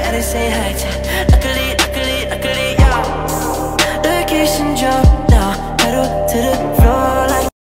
that I say hi to. Luckily, yeah. Location drop